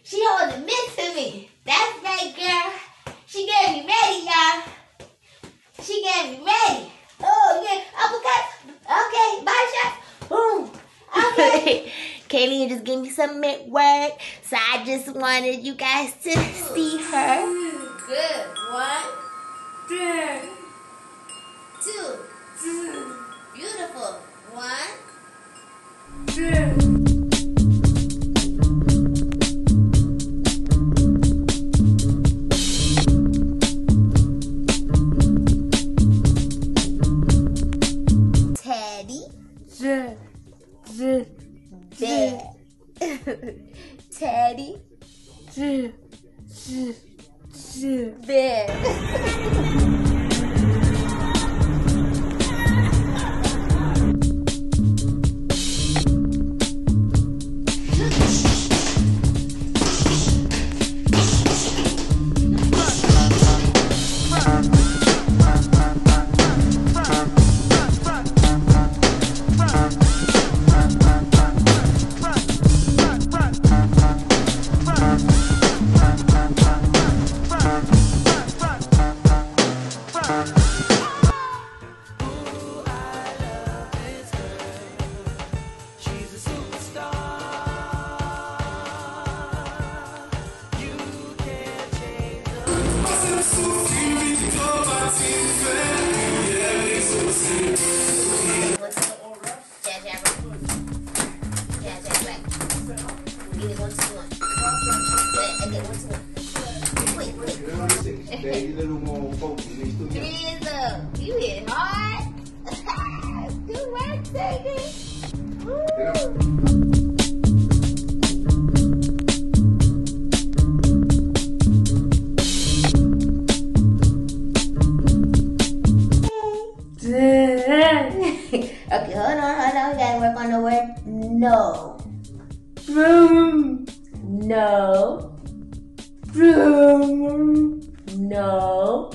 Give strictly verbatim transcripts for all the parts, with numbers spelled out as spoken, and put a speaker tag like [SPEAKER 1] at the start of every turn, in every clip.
[SPEAKER 1] She holding Miss to me. That's right, girl. She getting me ready, y'all. She getting me ready. Oh, yeah. Uppercut. Okay. Body shot. Boom. Okay. Kaylee just gave me some mid work, so I just wanted you guys to see her. Good. One, two, two. Beautiful. One, two. Teddy. Z, z, z. Teddy. Z, z, z. Bed. You hit hard. Good work, Sadie. Okay, hold on, hold on. We gotta work on the word no. No. No.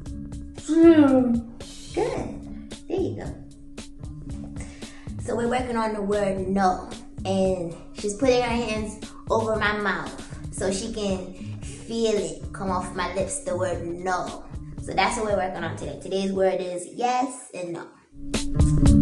[SPEAKER 1] Good. There you go. So we're working on the word no. And she's putting her hands over my mouth so she can feel it come off my lips, the word no. So that's what we're working on today. Today's word is yes and no.